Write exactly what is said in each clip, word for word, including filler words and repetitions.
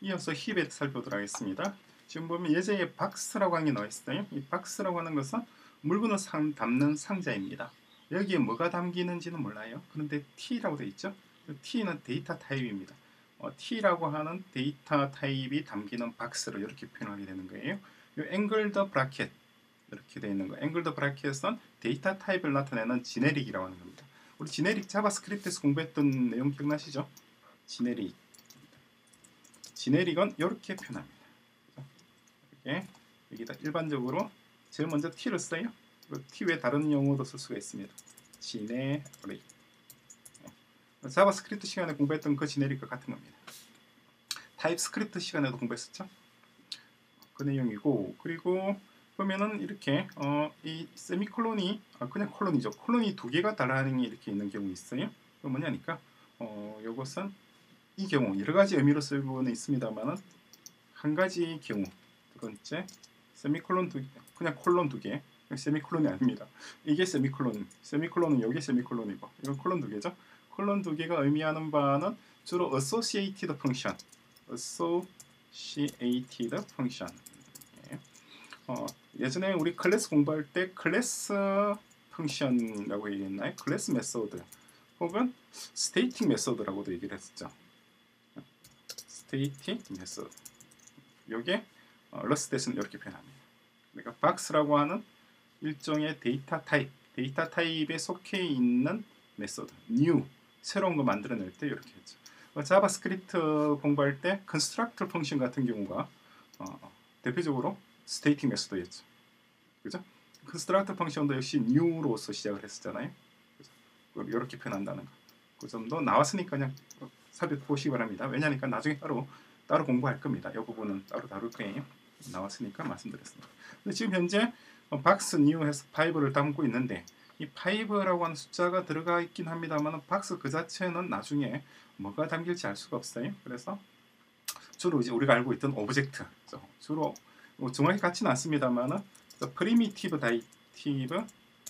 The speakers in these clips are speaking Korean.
이어서 힙에 살펴보도록 하겠습니다. 지금 보면 예제에 박스라고 하는 게 나와 있어요. 이 박스라고 하는 것은 물건을 상, 담는 상자입니다. 여기에 뭐가 담기는지는 몰라요. 그런데 T라고 되어 있죠. T는 데이터 타입입니다. 어, T라고 하는 데이터 타입이 담기는 박스로 이렇게 표현하게 되는 거예요. 이 앵글드 브라켓 이렇게 되어 있는 거. 앵글드 브라켓은 데이터 타입을 나타내는 지네릭이라고 하는 겁니다. 우리 지네릭 자바스크립트에서 공부했던 내용 기억나시죠? 지네릭. 지네릭은 이렇게 표현합니다. 이렇게 여기다 일반적으로 제일 먼저 T를 써요. T 외에 다른 용어도 쓸 수가 있습니다. 지네릭. 자바스크립트 시간에 공부했던 그 지네릭과 같은 겁니다. 타입스크립트 시간에도 공부했었죠. 그 내용이고, 그리고 보면은 이렇게 어, 이 세미콜론이 아, 그냥 콜론이죠. 콜론이 두 개가 달라는 게 이렇게 있는 경우 있어요. 그 뭐냐니까 어, 이것은 이 경우 여러 가지 의미로 쓰고는 있습니다만은 한 가지 경우 두 번째 세미콜론 두 그냥 콜론 두 개 세미콜론이 아닙니다. 이게 세미콜론 세미콜론은 여기 세미콜론이고 이건 콜론 두 개죠. 콜론 두 개가 의미하는 바는 주로 associated function associated function 예. 어, 예전에 우리 클래스 공부할 때 클래스 펑션이라고 얘기했나요? 클래스 메소드 혹은 스테이팅 메소드라고도 얘기를 했었죠. 스테이팅 메소드 요게 어, 러스트에서는 이렇게 표현합니다. 그러니까 박스라고 하는 일종의 데이터 타입 데이터 타입에 속해 있는 메소드 new 새로운 거 만들어낼 때 이렇게 했죠. 어, 자바스크립트 공부할 때 constructor 펑션 같은 경우가 어, 대표적으로 스테이팅 메소드였죠. 그죠? constructor 펑션도 역시 new로서 시작을 했었잖아요. 그죠? 이렇게 표현한다는 거. 그 점도 나왔으니까 그냥 살펴보시기 바랍니다. 왜냐니까 나중에 따로 따로 공부할 겁니다. 이 부분은 따로 다룰 거예요. 나왔으니까 말씀드렸습니다. 근데 지금 현재 박스 new 해서 파이브를 담고 있는데 이 파이브라고 하는 숫자가 들어가 있긴 합니다만 박스 그 자체는 나중에 뭐가 담길지 알 수가 없어요. 그래서 주로 이제 우리가 알고 있던 오브젝트 주로 뭐 정확히 같지는 않습니다만 프리미티브 다이티브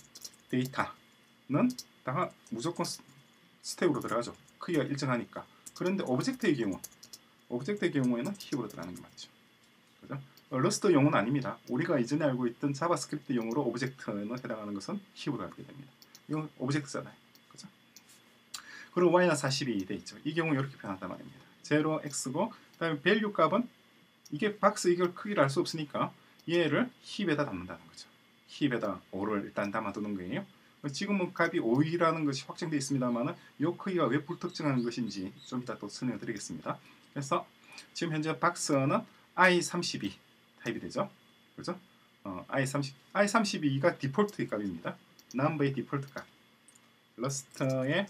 데이터는 다 무조건 스택으로 들어가죠. 크기가 일정하니까. 그런데 오브젝트의 경우 오브젝트의 경우에는 힙으로 들어가는 게 맞죠. 그죠? 러스트 용어는 아닙니다. 우리가 이전에 알고 있던 자바스크립트 용어로 오브젝트는 해당하는 것은 힙으로 알게 됩니다. 이건 오브젝트잖아요. 그죠? 그리고 y는 사십이 돼 있죠. 이 경우 이렇게 표현한단 말입니다. 제로 x고 그다음에 밸류 값은 이게 박스 이걸 크기를 알 수 없으니까 얘를 힙에다 담는다는 거죠. 힙에다 오를 일단 담아두는 거예요. 지금은 값이 오이라는 것이 확정되어 있습니다만 이 크기가 왜 불특정한 것인지 좀 이따 또 설명을 드리겠습니다. 그래서 지금 현재 박스는 아이 삼십이 타입이 되죠. 그죠? 어, 아이 삼십, 아이 삼십이가 디폴트 값입니다. 넘버의 디폴트 값. 러스트의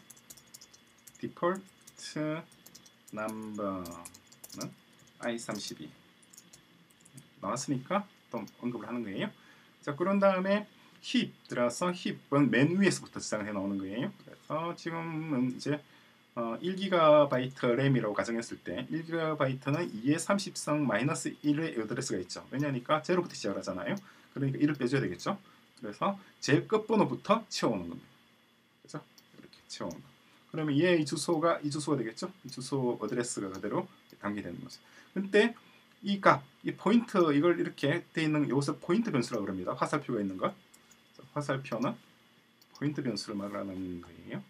디폴트 넘버는 아이 삼십이 나왔으니까 또 언급을 하는 거예요. 자, 그런 다음에 힙 들어서 힙은 맨 위에서부터 시작을 해 나오는 거예요. 그래서 지금은 이제 어, 일 기가바이트 램이라고 가정했을 때 일 기가바이트는 이의 삼십성 마이너스 일의 어드레스가 있죠. 왜냐니까 제로부터 시작을 하잖아요. 그러니까 일을 빼줘야 되겠죠. 그래서 제일 끝번호부터 채워오는 겁니다. 그렇죠? 이렇게 채워오는 거. 그러면 얘의 주소가 이 주소가 되겠죠. 이 주소 어드레스가 그대로 담기되는 거죠. 근데 이 값, 이 포인트 이걸 이렇게 돼 있는 이것을 포인트 변수라고 합니다. 화살표가 있는 것. 화살표는 포인트 변수를 말하는 거예요.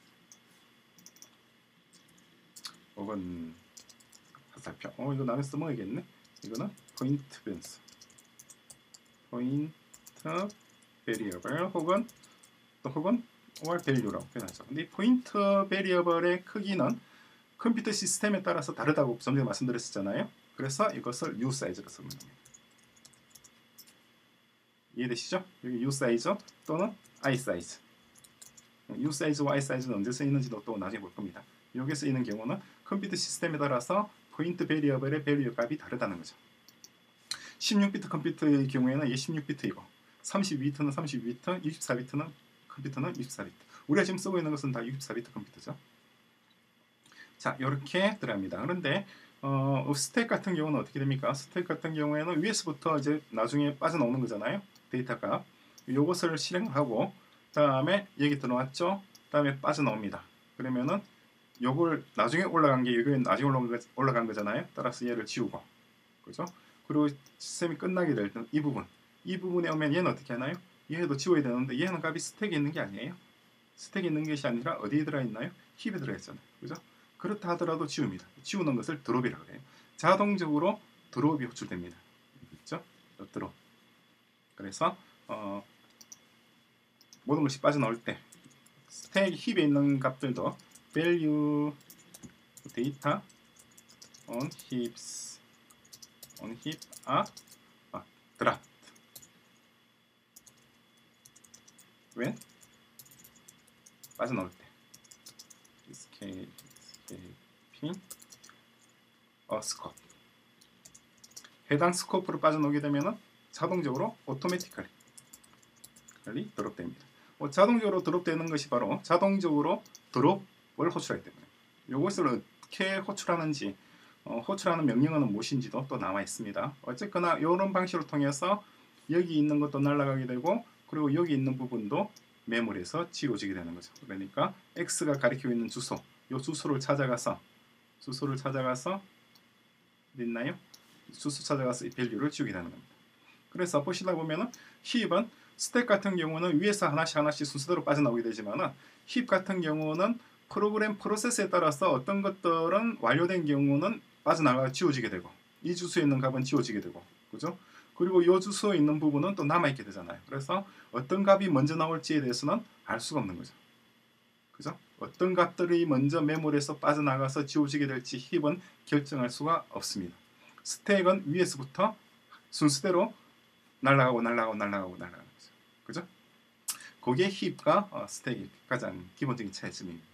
혹은 화살표. 어 이거 나중에 써먹어야겠네. 이거는 포인트 변수. 포인트 베리어블 혹은 또 혹은 or value라고 표현하죠. 근데 이 포인트 베리어블의 크기는 컴퓨터 시스템에 따라서 다르다고 전에 말씀드렸었잖아요. 그래서 이것을 U 사이즈로 쓰는 겁니다. 이해되시죠? 여기 U 사이즈 또는 I 사이즈. U 사이즈와 I 사이즈는 언제 쓰이는지도 또 나중에 볼 겁니다. 여기에 쓰이는 경우는 컴퓨터 시스템에 따라서 포인트 베리어블의 밸류 값이 다르다는 거죠. 십육 비트 컴퓨터의 경우에는 이게 십육 비트이고 삼십이 비트는 삼십이 비트, 육십사 비트는 컴퓨터는 육십사 비트. 우리가 지금 쓰고 있는 것은 다 육십사 비트 컴퓨터죠. 자, 이렇게 들어갑니다. 그런데 어, 스택 같은 경우는 어떻게 됩니까? 스택 같은 경우에는 위에서부터 이제 나중에 빠져나오는 거잖아요. 데이터가. 요것을 실행하고 다음에 여기 들어왔죠. 다음에 빠져나옵니다. 그러면은 요걸 나중에 올라간 게 여기 나중에 올라간, 거, 올라간 거잖아요. 따라서 얘를 지우고, 그죠? 그리고 시스템이 끝나게 될 때 이 부분, 이 부분에 오면 얘는 어떻게 하나요? 얘도 지워야 되는데 얘는 값이 스택에 있는 게 아니에요. 스택에 있는 것이 아니라 어디에 들어있나요? 힙에 들어있잖아요. 그죠? 그렇다 하더라도 지웁니다. 지우는 것을 드롭이라고 해요. 자동적으로 드롭이 호출됩니다. 그죠? 드롭. 그래서 어, 모든 것이 빠져나올 때 스택 힙에 있는 값들도 value data on heaps on heap are 아, dropped when 빠져나올 때 escape, escaping a scope 해당 스코프로 빠져나오게 되면은 자동적으로 automatically 드롭됩니다. 뭐 자동적으로 드롭되는 것이 바로 자동적으로 드롭을 호출하기 때문에 이것을 어떻게 호출하는지 어, 호출하는 명령어는 무엇인지도 또 남아 있습니다. 어쨌거나 이런 방식을 통해서 여기 있는 것도 날아가게 되고 그리고 여기 있는 부분도 메모리에서 지워지게 되는 거죠. 그러니까 X가 가리키고 있는 주소, 이 주소를 찾아가서 주소를 찾아가서 어디 있나요? 주소 찾아가서 이 밸류를 지우게 되는 겁니다. 그래서 보시다 보면은 힙은 스택 같은 경우는 위에서 하나씩 하나씩 순서대로 빠져나오게 되지만은 힙 같은 경우는 프로그램 프로세스에 따라서 어떤 것들은 완료된 경우는 빠져나가 지워지게 되고 이 주소에 있는 값은 지워지게 되고 그죠? 그리고 이 주소에 있는 부분은 또 남아있게 되잖아요. 그래서 어떤 값이 먼저 나올지에 대해서는 알 수가 없는 거죠. 그죠? 어떤 값들이 먼저 메모리에서 빠져나가서 지워지게 될지 힙은 결정할 수가 없습니다. 스택은 위에서부터 순서대로 날아가고 날아가고 날아가고 날아가는 거죠. 그죠? 그게 힙과 어, 스택이 가장 기본적인 차이점입니다.